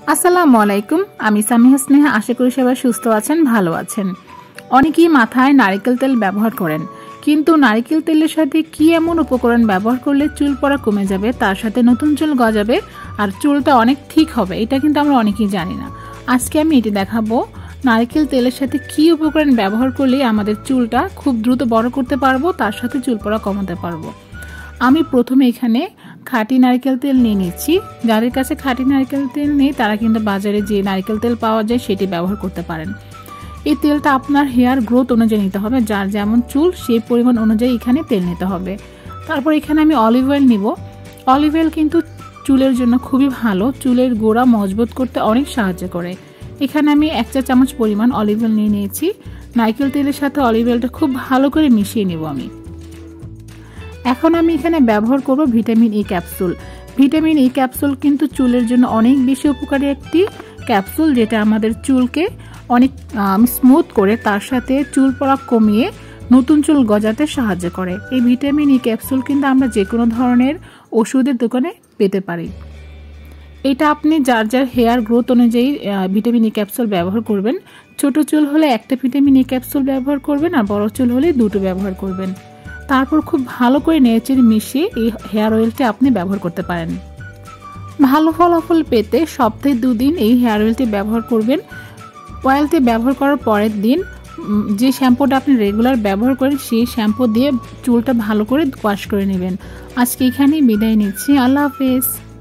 আসসালামু আলাইকুম। আমি সামিহা স্নেহা। আশা করি সবাই সুস্থ আছেন, ভালো আছেন। অনেকেই মাথায় নারিকেল তেল ব্যবহার করেন, কিন্তু নারিকেল তেলের সাথে কি এমন উপকরণ ব্যবহার করলে চুল পড়া কমে যাবে, তার সাথে নতুন চুল গজাবে আর চুলটা অনেক ঠিক হবে, এটা কিন্তু আমরা অনেকেই জানি না। আজকে আমি এটি দেখাবো নারিকেল তেলের সাথে কি উপকরণ ব্যবহার করলে আমাদের চুলটা খুব দ্রুত বড় করতে পারবো, তার সাথে চুল পড়া কমাতে পারবো। আমি প্রথমে এখানে খাঁটি নারকেল তেল নিয়ে নিচ্ছি। যাদের কাছে খাঁটি নারকেল তেল নেই তারা কিন্তু বাজারে যে নারকেল তেল পাওয়া যায় সেটি ব্যবহার করতে পারেন। এই তেলটা আপনার হেয়ার গ্রোথ অনুযায়ী নিতে হবে, যার যেমন চুল সেই পরিমাণ অনুযায়ী এখানে তেল নিতে হবে। তারপর এখানে আমি অলিভ অয়েল নিব। অলিভ অয়েল কিন্তু চুলের জন্য খুবই ভালো, চুলের গোড়া মজবুত করতে অনেক সাহায্য করে। এখানে আমি 1 চা চামচ পরিমাণ অলিভ অয়েল নিয়ে নিয়েছি। নারকেল তেলের সাথে অলিভ অয়েলটা খুব ভালো করে মিশিয়ে নেব আমি। এখন আমি এখানে ব্যবহার করব vitamin E capsule. Vitamin E capsule কিন্তু চুলের জন্য অনেক বেশি উপকারী একটি ক্যাপসুল, যেটা আমাদের চুলকে অনেক স্মুথ করে, তার সাথে চুল পড়া কমিয়ে নতুন চুল গজাতে সাহায্য করে। এই ভিটামিন ই ক্যাপসুল কিন্তু আমরা যে কোনো ধরনের ওষুধের দোকানে পেতে পারি। এটা আপনি যার যার হেয়ার গ্রোথ অনুযায়ী ভিটামিন ই ক্যাপসুল ব্যবহার করবেন। ছোট চুল হলে একটা ভিটামিন ই ক্যাপসুল ব্যবহার করবেন, আর বড় চুল হলে 2টো ব্যবহার করবেন। তারপর খুব ভালো করে নেড়েচেড়ে মিশিয়ে এই হেয়ার অয়েলটি আপনি ব্যবহার করতে পারেন। ভালো ফলাফল পেতে সপ্তাহে 2 দিন এই হেয়ার অয়েলটি ব্যবহার করবেন। অয়েলটি ব্যবহার করার পরের দিন যে শ্যাম্পুটা আপনি রেগুলার ব্যবহার করেন সেই শ্যাম্পু দিয়ে চুলটা ভালো করে ওয়াশ করে নেবেন। আজকে এখানেই বিদায় নিচ্ছি। আল্লাহ হাফেজ।